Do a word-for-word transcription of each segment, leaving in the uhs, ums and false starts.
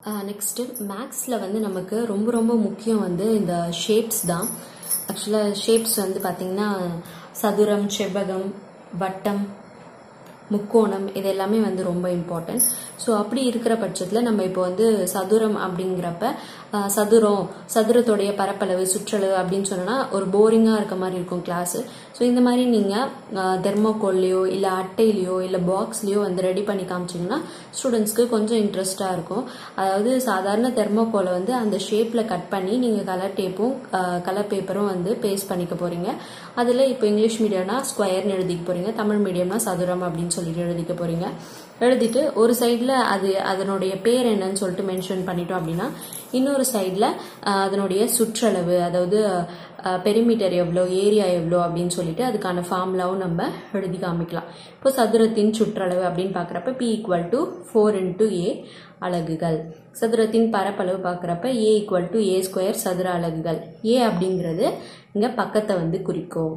Next மேக்ஸில் வந்து நமக்கு ரொம்ப ரொம்ப முக்கியம் வந்து இந்த ஷேப்ஸ் தான். ஆக்சுவலாக ஷேப்ஸ் வந்து பார்த்திங்கன்னா சதுரம், செவ்வகம், வட்டம், முக்கோணம் இது எல்லாமே வந்து ரொம்ப இம்பார்ட்டன்ட். ஸோ அப்படி இருக்கிற பட்சத்தில் நம்ம இப்போ வந்து சதுரம் அப்படிங்கிறப்ப சதுரம் சதுரத்தோடைய பரப்பளவு சுற்றளவு அப்படின்னு சொன்னோன்னா ஒரு போரிங்காக இருக்க மாதிரி இருக்கும் கிளாஸு. ஸோ இந்த மாதிரி நீங்கள் தெர்மோகோல்லையோ இல்லை அட்டையிலையோ இல்லை பாக்ஸ்லேயோ வந்து ரெடி பண்ணி காமிச்சிங்கன்னா ஸ்டூடெண்ட்ஸ்க்கு கொஞ்சம் இன்ட்ரெஸ்டாக இருக்கும். அதாவது சாதாரண தெர்மோகோலை வந்து அந்த ஷேப்பில் கட் பண்ணி நீங்கள் கலர் டேப்பும் கலர் பேப்பரும் வந்து பேஸ்ட் பண்ணிக்க போகிறீங்க. அதில் இப்போ இங்கிலீஷ் மீடியம்னா ஸ்கொயர்னு எழுதிக்க போகிறீங்க, தமிழ் மீடியம்னா சதுரம் அப்படின்னு சொல்லிட்டு எழுதிக்க போகிறீங்க. எழுதிட்டு ஒரு சைடில் அது அதனுடைய பேர் என்னன்னு சொல்லிட்டு மென்ஷன் பண்ணிட்டோம் அப்படின்னா இன்னொரு சைடில் அதனுடைய சுற்றளவு, அதாவது பெரிமீட்டர் எவ்வளோ, ஏரியா எவ்வளோ அப்படின்னு சொல்லிட்டு அதுக்கான ஃபார்முலாவும் நம்ம எழுதி காமிக்கலாம். இப்போ சதுரத்தின் சுற்றளவு அப்படின்னு பார்க்குறப்ப P equal to four into A அலகுகள். சதுரத்தின் பரப்பளவு பார்க்குறப்ப A equal to A square சதுர அலகுகள். ஏ அப்படிங்கிறது இங்கே பக்கத்தை வந்து குறிக்கும்.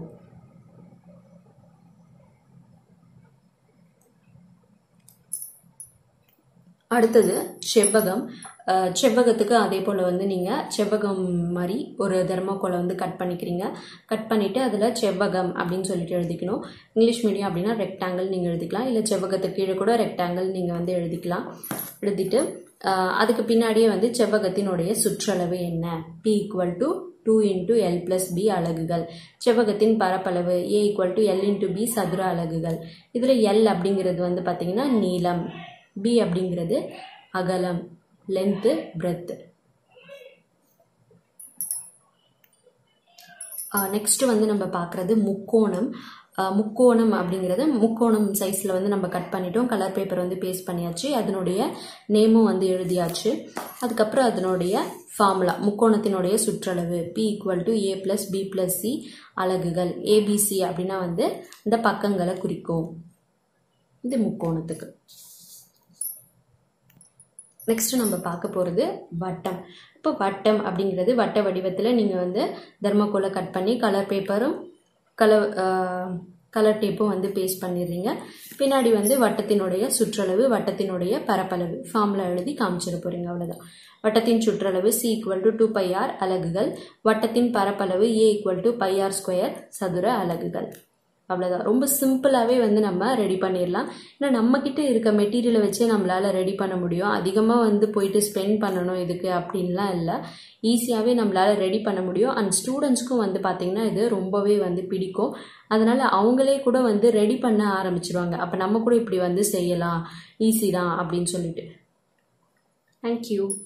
அடுத்தது செவ்வகம். செவ்வகத்துக்கு அதே போல் வந்து நீங்கள் செவ்வகம் மாதிரி ஒரு தெர்மோகோலை வந்து கட் பண்ணிக்கிறீங்க. கட் பண்ணிவிட்டு அதில் செவ்வகம் அப்படின்னு சொல்லிட்டு எழுதிக்கணும். இங்கிலீஷ் மீடியம் அப்படின்னா ரெக்டாங்கிள் நீங்கள் எழுதிக்கலாம், இல்லை செவ்வகத்துக்கு கீழே கூட ரெக்டாங்கிள் நீங்கள் வந்து எழுதிக்கலாம். எழுதிட்டு அதுக்கு பின்னாடியே வந்து செவ்வகத்தினுடைய சுற்றளவு என்ன, P equal to two into L plus B அலகுகள். செவ்வகத்தின் பரப்பளவு A equal to L into B சதுர அலகுகள். இதில் எல் அப்படிங்கிறது வந்து பார்த்தீங்கன்னா நீளம், பி அப்படிங்கிறது அகலம், லென்த்து, பிரெத்து. நெக்ஸ்ட் வந்து நம்ம பார்க்குறது முக்கோணம். முக்கோணம் அப்படிங்கிறது முக்கோணம் சைஸில் வந்து நம்ம கட் பண்ணிட்டோம், கலர் பேப்பர் வந்து பேஸ்ட் பண்ணியாச்சு, அதனுடைய நேமும் வந்து எழுதியாச்சு. அதுக்கப்புறம் அதனுடைய ஃபார்முலா முக்கோணத்தினுடைய சுற்றளவு P equal to A plus B plus C அலகுகள். ஏபிசி அப்படின்னா வந்து இந்த பக்கங்களை குறிக்கும் இது முக்கோணத்துக்கு. நெக்ஸ்ட் நம்ம பார்க்க போகிறது வட்டம். இப்போ வட்டம் அப்படிங்கிறது வட்ட வடிவத்தில் நீங்கள் வந்து தெர்மோகோலை கட் பண்ணி கலர் பேப்பரும் கலர் கலர் டேப்பும் வந்து பேஸ்ட் பண்ணிடுறீங்க. பின்னாடி வந்து வட்டத்தினுடைய சுற்றளவு, வட்டத்தினுடைய பரப்பளவு ஃபார்முலா எழுதி காமிச்சிட போகிறீங்க, அவ்வளோதான். வட்டத்தின் சுற்றளவு C equal to two pi R அலகுகள். வட்டத்தின் பரப்பளவு A equal to pi R square சதுர அலகுகள். அவ்வளோதான். ரொம்ப சிம்பிளாகவே வந்து நம்ம ரெடி பண்ணிடலாம். ஏன்னா நம்மக்கிட்ட இருக்க மெட்டீரியலை வச்சே நம்மளால் ரெடி பண்ண முடியும். அதிகமாக வந்து போயிட்டு ஸ்பெண்ட் பண்ணணும் இதுக்கு அப்படின்லாம் இல்லை, ஈஸியாகவே நம்மளால் ரெடி பண்ண முடியும். அண்ட் ஸ்டூடெண்ட்ஸ்க்கும் வந்து பார்த்திங்கன்னா இது ரொம்பவே வந்து பிடிக்கும். அதனால் அவங்களே கூட வந்து ரெடி பண்ண ஆரம்பிச்சிருவாங்க. அப்போ நம்ம கூட இப்படி வந்து செய்யலாம், ஈஸி தான் அப்படின்னு சொல்லிட்டு. தேங்க்யூ.